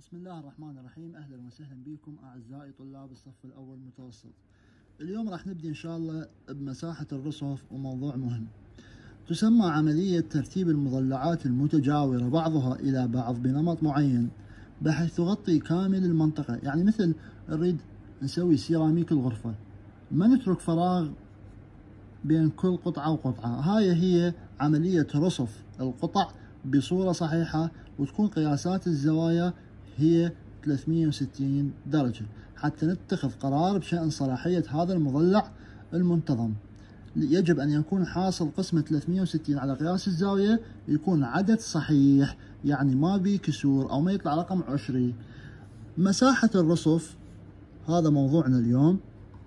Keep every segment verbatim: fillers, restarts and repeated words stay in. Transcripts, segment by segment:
بسم الله الرحمن الرحيم. أهلا وسهلا بكم أعزائي طلاب الصف الأول متوسط. اليوم راح نبدي إن شاء الله بمساحة الرصف وموضوع مهم. تسمى عملية ترتيب المضلعات المتجاورة بعضها إلى بعض بنمط معين بحيث تغطي كامل المنطقة. يعني مثل نريد نسوي سيراميك الغرفة، ما نترك فراغ بين كل قطعة وقطعة. هاي هي عملية رصف القطع بصورة صحيحة، وتكون قياسات الزوايا هي ثلاثمئة وستين درجة حتى نتخذ قرار بشأن صلاحية هذا المضلع المنتظم. يجب أن يكون حاصل قسمة ثلاثمئة وستين على قياس الزاوية يكون عدد صحيح، يعني ما بيه كسور أو ما يطلع رقم عشري. مساحة الرصف هذا موضوعنا اليوم.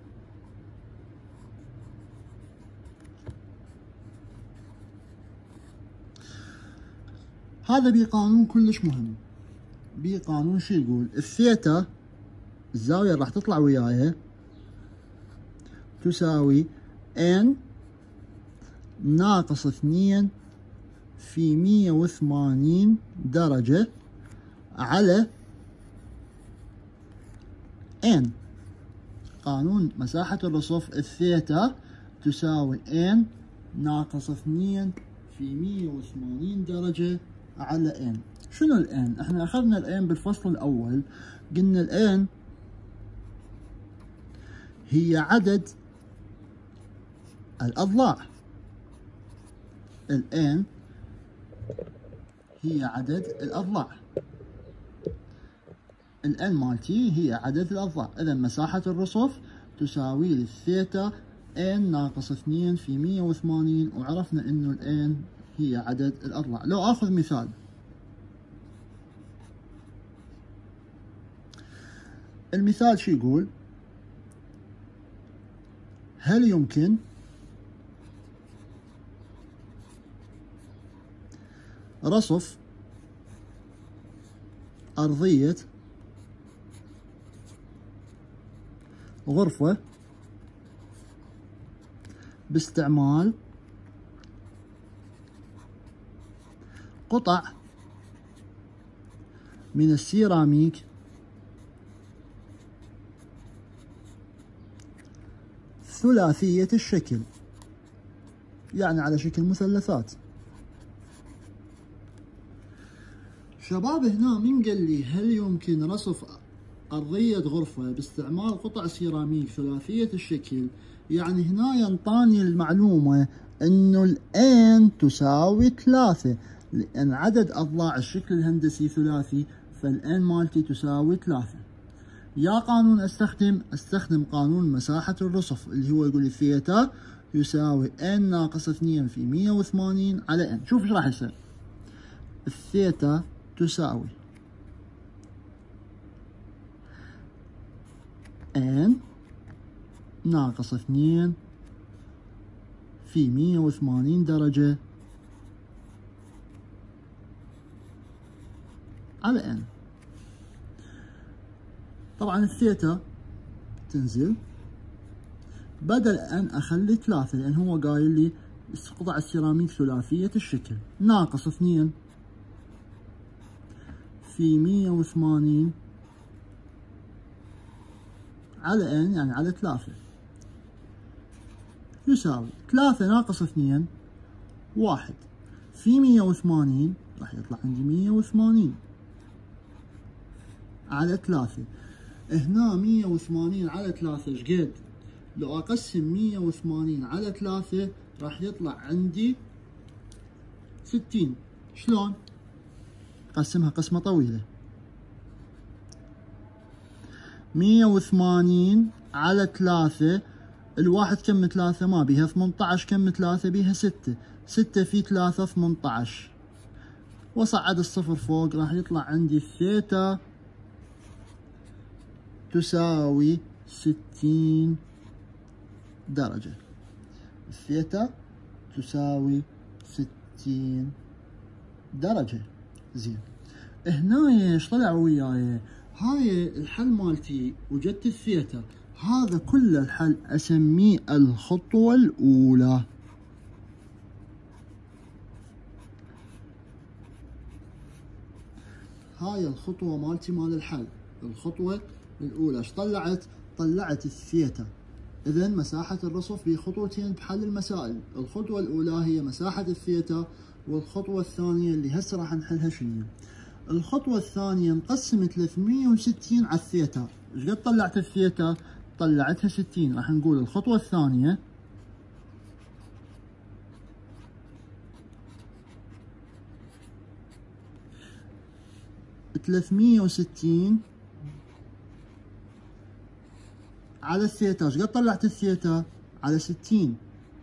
هذا بقانون كلش مهم. بقانون شو يقول؟ الثيتا الزاوية اللي راح تطلع وياها تساوي n ناقص اثنين في مئة وثمانين درجة على n. قانون مساحة الرصف الثيتا تساوي n ناقص اثنين في مئة وثمانين درجة على n. شنو الان؟ احنا اخذنا الان بالفصل الاول، قلنا الان هي عدد الاضلاع. الان هي عدد الاضلاع. الان مالتي هي عدد الاضلاع. اذا مساحة الرصف تساوي لي الثيتا ان ناقص اثنين في مئة وثمانين، وعرفنا انه الان هي عدد الاضلاع. لو اخذ مثال، المثال شو يقول؟ هل يمكن رصف أرضية غرفة باستعمال قطع من السيراميك ثلاثية الشكل، يعني على شكل مثلثات؟ شباب هنا من قال لي هل يمكن رصف أرضية غرفة باستعمال قطع سيراميك ثلاثية الشكل، يعني هنا ينطاني المعلومة انه الان تساوي ثلاثة، لان عدد اضلاع الشكل الهندسي ثلاثي، فالان مالتي تساوي ثلاثة. يا قانون استخدم استخدم قانون مساحة الرصف اللي هو يقول الثيتا يساوي n ناقص اثنين في مئة وثمانين على n. شوف ايش راح يصير. الثيتا تساوي n ناقص اثنين في مئة وثمانين درجة على n. طبعا الثيتا تنزل، بدل ان اخلي ثلاثة لان هو قايل لي قطع السيراميك ثلاثية الشكل، ناقص اثنين في مئة وثمانين على n يعني على ثلاثة يساوي ثلاثة ناقص اثنين واحد في مئة وثمانين، راح يطلع عندي مئة وثمانين على ثلاثة. هنا مئة وثمانين على ثلاثة ايش قد؟ لو اقسم مئة وثمانين على ثلاثة راح يطلع عندي ستين. شلون؟ اقسمها قسمة طويلة. مئة وثمانين على ثلاثة، الواحد كم ثلاثة؟ ما بيها ثمانية عشر، كم ثلاثة؟ بيها ستة. ستة في ثلاثة ثمانية عشر، وصعد الصفر فوق راح يطلع عندي الثيتا تساوي ستين درجة. الثيتا تساوي ستين درجة. زين، هنا ايش طلع وياي؟ هاي الحل مالتي، وجدت الثيتا. هذا كل الحل اسميه الخطوة الأولى. هاي الخطوة مالتي مال الحل. الخطوة الأولى ايش طلعت؟ طلعت الثيتا. إذا مساحة الرصف بخطوتين بحل المسائل. الخطوة الأولى هي مساحة الثيتا، والخطوة الثانية اللي هسه راح نحلها شنو؟ الخطوة الثانية نقسم ثلاثمية وستين على الثيتا. ايش قد طلعت الثيتا؟ طلعتها ستين. راح نقول الخطوة الثانية ثلاثمية وستين على الثيتا. ايش قد طلعت الثيتا؟ على ستين،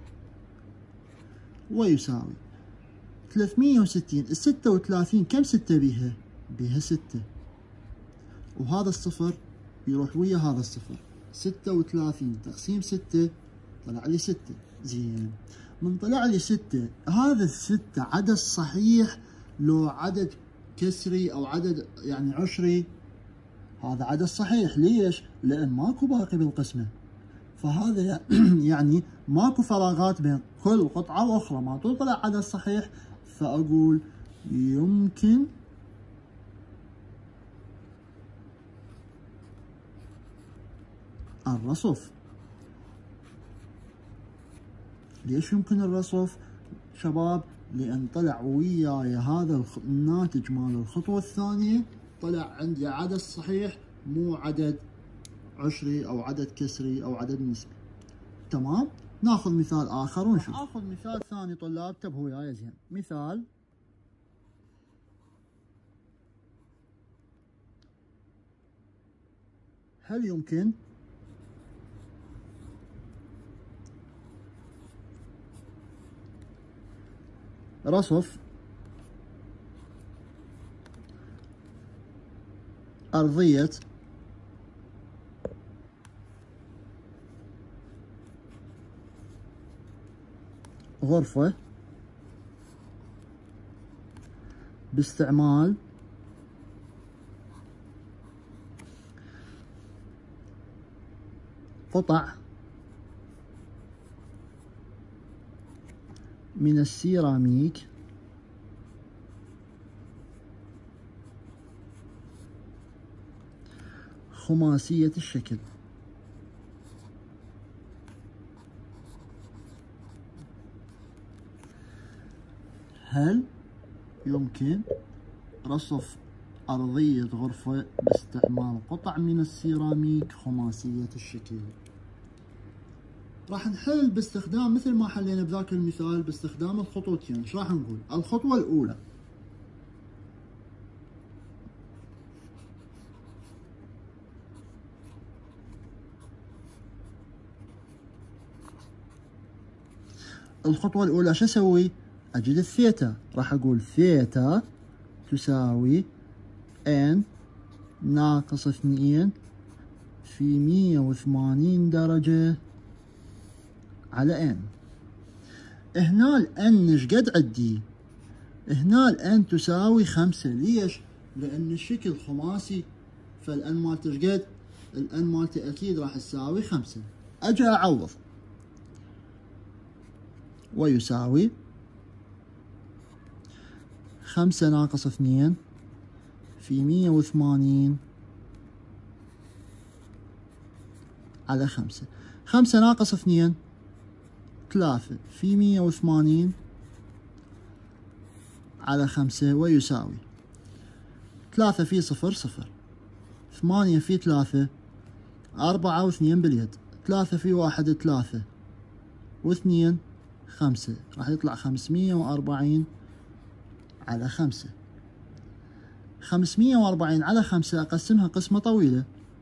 ويساوي ثلاثمية وستين. ال ستة وثلاثين كم ستة بيها؟ بيها ستة، وهذا الصفر يروح ويا هذا الصفر. ستة وثلاثين تقسيم ستة طلع لي ستة. زين، من طلع لي ستة، هذا الستة عدد صحيح لو عدد كسري او عدد يعني عشري؟ هذا عدد صحيح. ليش؟ لان ماكو باقي بالقسمة، فهذا يعني ماكو فراغات بين كل قطعة واخرى، ما طلع عدد صحيح. فاقول يمكن الرصف. ليش يمكن الرصف شباب؟ لان طلع وياي هذا الناتج مال الخطوة الثانية، طلع عندي عدد صحيح مو عدد عشري او عدد كسري او عدد نسبي. تمام؟ ناخذ مثال اخر ونشوف. اخذ مثال ثاني طلاب، انتبهوا وياي زين. مثال هل يمكن رصف أرضية غرفة باستعمال قطع من السيراميك خماسية الشكل؟ هل يمكن رصف أرضية غرفة باستعمال قطع من السيراميك خماسية الشكل؟ راح نحل باستخدام مثل ما حلينا بذاك المثال باستخدام الخطوتين. ايش راح نقول؟ الخطوة الأولى الخطوة الأولى شو أسوي؟ أجد الثيتا. راح أقول ثيتا تساوي n ناقص اثنين في مية وثمانين درجة على n. هنا ال n ايش قد عندي؟ هنا ال n تساوي خمسة. ليش؟ لأن الشكل خماسي، فال n مالته ايش قد؟ ال n مالته أكيد راح تساوي خمسة. أجي أعوض، ويساوي خمسة ناقص اثنين في مية وثمانين على خمسة. خمسة ناقص اثنين ثلاثة في مية وثمانين على خمسة، ويساوي ثلاثة في صفر صفر، ثمانية في ثلاثة أربعة واثنين باليد، ثلاثة في واحد ثلاثة واثنين خمسة، راح يطلع خمسمية وأربعين على خمسة. خمسمية وأربعين على خمسة أقسمها قسمة طويلة.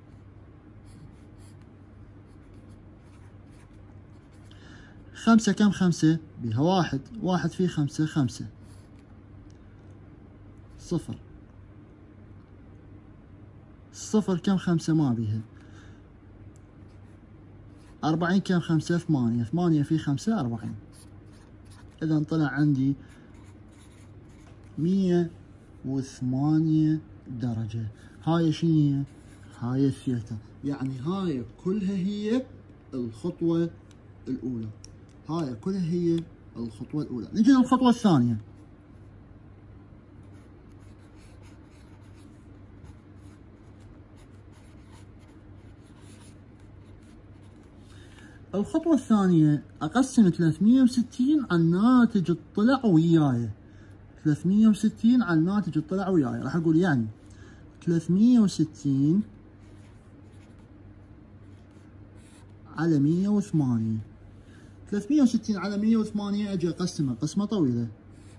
خمسة كم خمسة؟ بها واحد، واحد في خمسة خمسة، صفر. صفر كم خمسة؟ ما بيها. أربعين كم خمسة؟ ثمانية، ثمانية في خمسة أربعين. إذا طلع عندي مية وثمانية درجة. هاي شنو هي؟ هاي الثيتا. يعني هاي كلها هي الخطوة الأولى. هاي كلها هي الخطوة الأولى. نجي للخطوة الثانية. الخطوة الثانية أقسم ثلاثمية وستين على الناتج الطلع وياي. ثلاثمية وستين على الناتج الطلع وياي، راح أقول يعني ثلاثمية وستين على مية وثمانية. ثلاثمية وستين على مية وثمانية أجي أقسمها قسمة طويلة.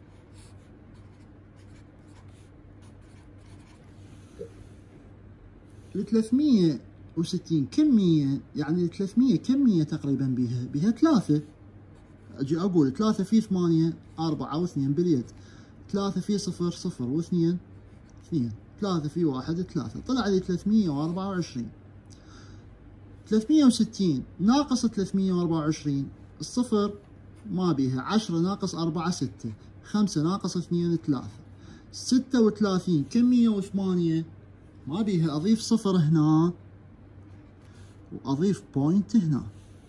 ال ثلاثمية وستين كمية، يعني ال ثلاثمية كمية تقريبا بيها؟ بيها ثلاثة. أجي أقول ثلاثة في ثمانية أربعة واثنين باليد. ثلاثة في صفر صفر واثنين اثنين. ثلاثة في واحد ثلاثة. طلع لي ثلاثمية وأربعة وعشرين. ثلاثمية وستين ناقص ثلاثمية وأربعة وعشرين، الصفر ما بيها. عشرة ناقص أربعة ستة. خمسة ناقص اثنين ثلاثة. ستة وثلاثين كمية وثمانية ما بيها. أضيف صفر هنا وأضيف بوينت هنا.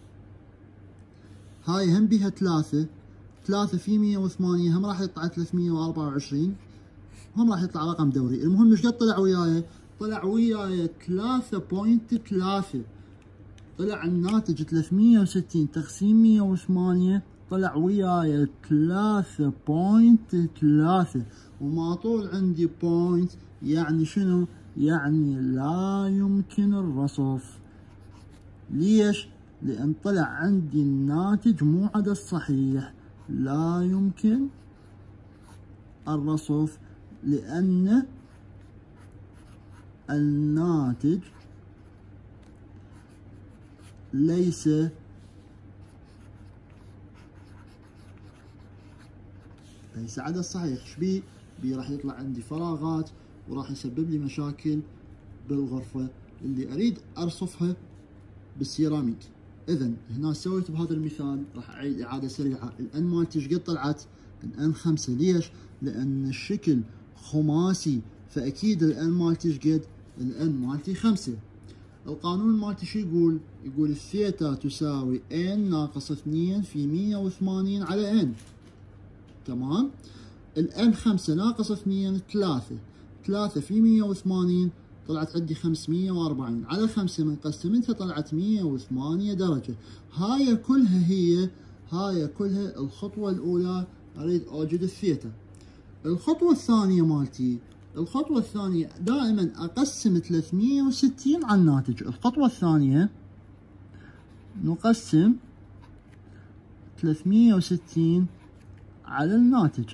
هاي هم بيها ثلاثة. ثلاثة في مية وثمانية هم راح يطلع ثلاثمية وأربعة وعشرين، هم راح يطلع رقم دوري. المهم ايش قد طلع وياي؟ طلع وياي ثلاثة بوينت ثلاثة. طلع الناتج ثلاثمية وستين تقسيم مية وثمانية، طلع وياي ثلاثة بوينت ثلاثة. وما طول عندي بوينت يعني شنو؟ يعني لا يمكن الرصف. ليش؟ لأن طلع عندي الناتج مو عدد صحيح، لا يمكن الرصف لأن الناتج ليس ليس عدد صحيح. ايش بيه؟ بيه راح يطلع عندي فراغات وراح يسبب لي مشاكل بالغرفة اللي أريد أرصفها بالسيراميك. إذا هنا سويت بهذا المثال، راح أعيد إعادة سريعة. الأن مالتي ايش قد طلعت؟ الأن خمسة. ليش؟ لأن الشكل خماسي، فأكيد الأن مالتي ايش قد؟ الأن مالتي خمسة. القانون مالتي شو يقول؟ يقول الثيتا تساوي n ناقص اثنين في مية وثمانين على n. تمام؟ الان خمسة ناقص اثنين ثلاثة. ثلاثة في مية وثمانين طلعت عندي خمسمية وأربعين على خمسة، من قسمتها طلعت مية وثمانية درجة. هاي كلها هي هاي كلها الخطوة الأولى، أريد أوجد الثيتا. الخطوة الثانية مالتي، الخطوة الثانية دائما أقسم ثلاثمية وستين على الناتج. الخطوة الثانية نقسم ثلاثمية وستين على الناتج.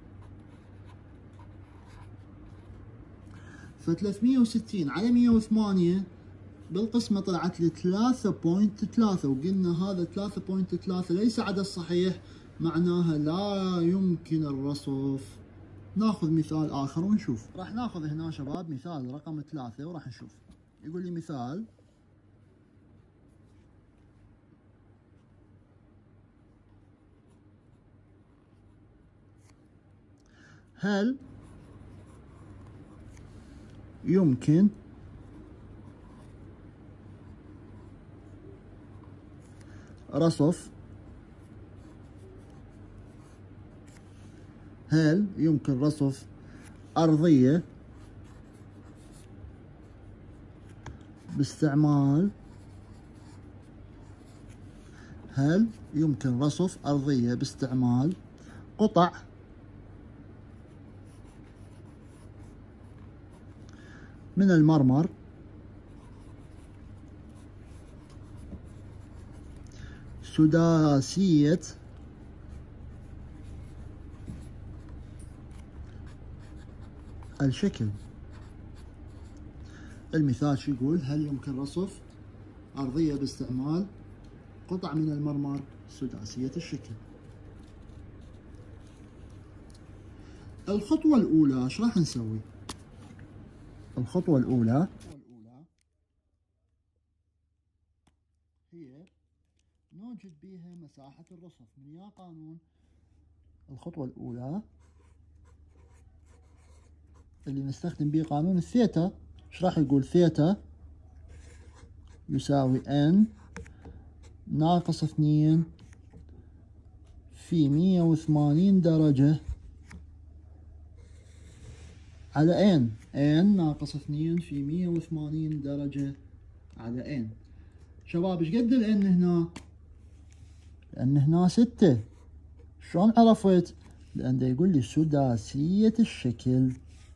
ف ثلاثمية وستين على مية وثمانية بالقسمة طلعت لي ثلاثة بوينت ثلاثة، وقلنا هذا ثلاثة بوينت ثلاثة ليس عدد صحيح، معناها لا يمكن الرصف. ناخذ مثال آخر ونشوف. راح ناخذ هنا شباب مثال رقم ثلاثة وراح نشوف. يقول لي مثال: هل يمكن رصف هل يمكن رصف أرضية باستعمال هل يمكن رصف أرضية باستعمال قطع من المرمر سداسية الشكل؟ المثال شو يقول؟ هل يمكن رصف أرضية باستعمال قطع من المرمر سداسية الشكل. الخطوة الأولى ايش راح نسوي؟ الخطوة الأولى هي نوجد بها مساحة الرصف من يا قانون. الخطوة الأولى اللي نستخدم به قانون الثيتا، ايش راح يقول؟ ثيتا يساوي n ناقص اثنين في مية وثمانين درجة على n. n ناقص اثنين في مية وثمانين درجة على n. شباب ايش قد ال n هنا؟ لأن هنا ستة. شلون عرفت؟ لأن دا يقول لي سداسية الشكل.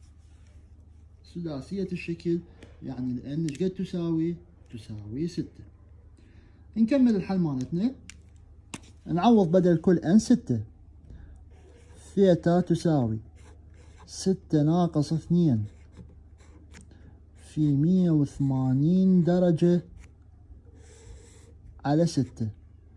سداسية الشكل يعني الان ايش قد تساوي؟ تساوي ستة. نكمل الحل مالتنا. نعوض بدل كل ان ستة. ثيتا تساوي ستة ناقص اثنين في مية وثمانين درجة على ستة.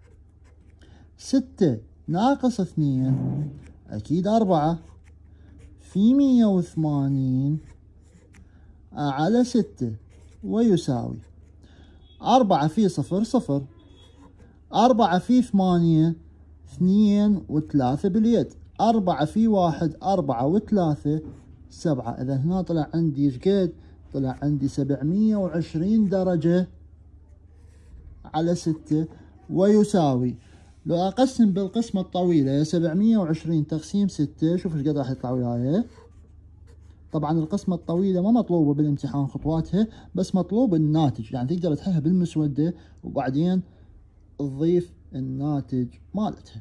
ستة ناقص اثنين أكيد أربعة في مية وثمانين على ستة ويساوي أربعة في صفر صفر، أربعة في ثمانية اثنين وثلاثة باليد، أربعة في واحد أربعة وثلاثة سبعة. إذا هنا طلع عندي ايش قد؟ طلع عندي سبعمية وعشرين درجة على ستة ويساوي. لو أقسم بالقسمة الطويلة سبعمية وعشرين تقسيم ستة، شوف ايش قد راح يطلع وياي. طبعا القسمة الطويلة ما مطلوبة بالامتحان خطواتها، بس مطلوب الناتج، يعني تقدر تحلها بالمسودة وبعدين تضيف الناتج مالتها.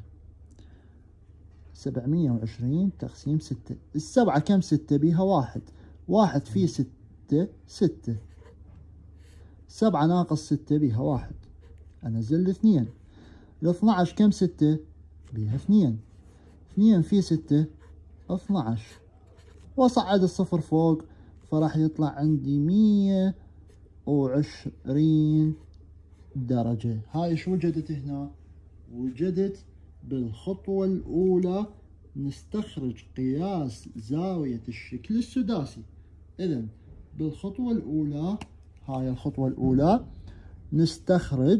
سبعمية وعشرين تقسيم ستة، السبعة كم؟ ستة بيها واحد، واحد في ستة ستة، سبعة ناقص ستة بيها واحد، أنزل اثنين. الاثنعش كم؟ ستة بيها اثنين، اثنين في ستة اثنعش، وأصعد الصفر فوق فراح يطلع عندي مية وعشرين درجة. هاي شو وجدت هنا؟ وجدت بالخطوة الأولى نستخرج قياس زاوية الشكل السداسي. إذن بالخطوة الأولى، هاي الخطوة الأولى، نستخرج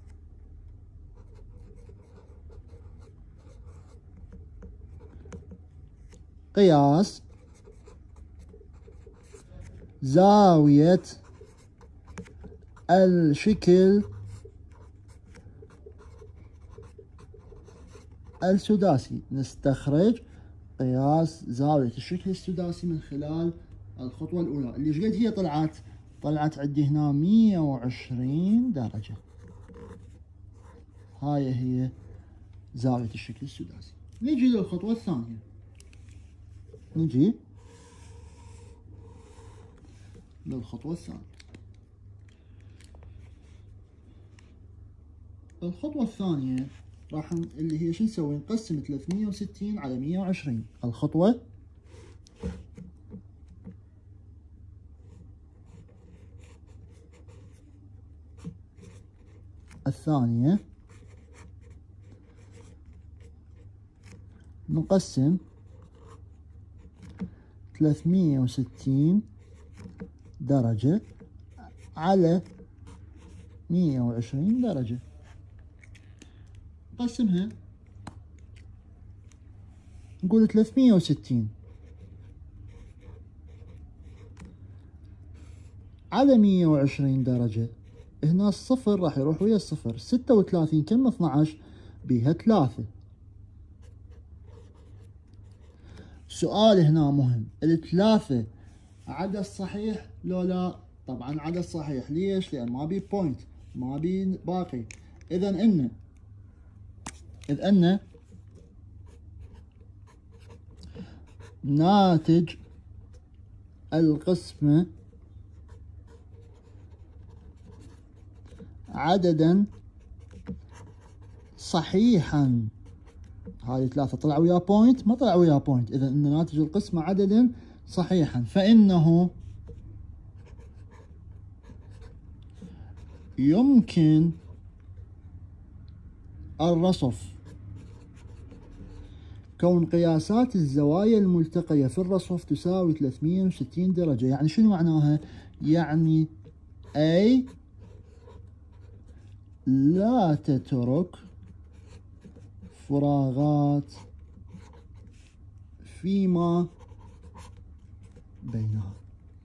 قياس زاوية الشكل السداسي. نستخرج قياس زاوية الشكل السداسي من خلال الخطوة الأولى اللي ايش قد هي طلعت؟ طلعت عندي هنا مية وعشرين درجة. هاي هي زاوية الشكل السداسي. نجي للخطوة الثانية. نجي للخطوة الثانية. الخطوة الثانية راح اللي هي شو نسوي؟ نقسم ثلاثمية وستين على مية وعشرين. الخطوة الثانية نقسم ثلاثمية وستين درجة على مية وعشرين درجة. نقسمها، نقول ثلاثمية وستين على مية وعشرين درجة. هنا الصفر راح يروح ويا الصفر، ستة وثلاثين كم؟ اثنعش بيها ثلاثة. سؤال هنا مهم، الثلاثة عدد صحيح لو لا؟ طبعا عدد صحيح. ليش؟ لأن ما بي بوينت، ما بي باقي. إذا إن إذ أن ناتج القسمة عددا صحيحا. هذه ثلاثة طلع ويا بوينت؟ ما طلع ويا بوينت. إذا أن ناتج القسمة عددا صحيحا، فإنه يمكن الرصف كون قياسات الزوايا الملتقية في الرصف تساوي ثلاثمية وستين درجة. يعني شنو معناها؟ يعني A لا تترك فراغات فيما بينها.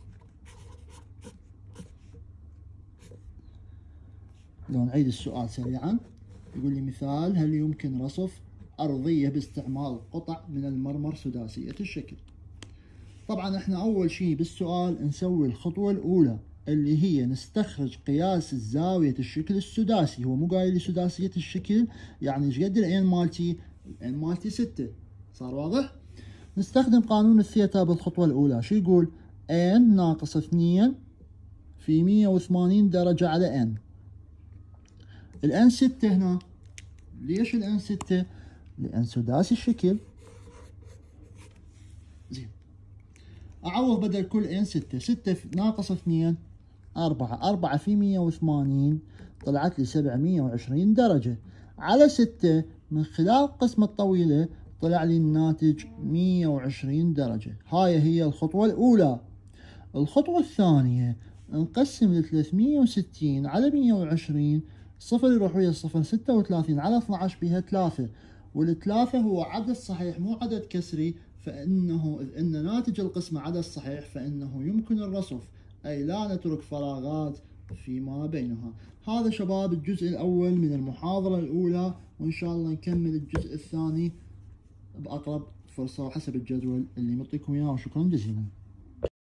لو نعيد السؤال سريعا، يقول لي مثال: هل يمكن رصف أرضية باستعمال قطع من المرمر سداسية الشكل؟ طبعا احنا أول شيء بالسؤال نسوي الخطوة الأولى اللي هي نستخرج قياس الزاوية الشكل السداسي. هو مو قايل لي سداسية الشكل، يعني ايش قد الان مالتي؟ الان مالتي ستة. صار واضح؟ نستخدم قانون الثيتا بالخطوة الأولى. شو يقول؟ n ناقص اثنين في مية وثمانين درجة على n. الان ستة هنا. ليش الان ستة؟ لأن سداسي الشكل. زين. أعوض بدل كل ان ستة. ستة ناقص اثنين أربعة. أربعة في مية وثمانين طلعت لي سبعمية وعشرين درجة على ستة. من خلال القسمة الطويلة طلع لي الناتج مية وعشرين درجة. هاي هي الخطوة الأولى. الخطوة الثانية نقسم ل ثلاثمية وستين على مية وعشرين. صفر يروح ويا الصفر. ستة وثلاثين على اثني عشر بها ثلاثة، والثلاثة هو عدد صحيح مو عدد كسري، فإنه إذ أن ناتج القسمة عدد صحيح فإنه يمكن الرصف، أي لا نترك فراغات فيما بينها. هذا شباب الجزء الأول من المحاضرة الأولى، وإن شاء الله نكمل الجزء الثاني بأقرب فرصة حسب الجدول اللي نعطيكم إياه، وشكرا جزيلا.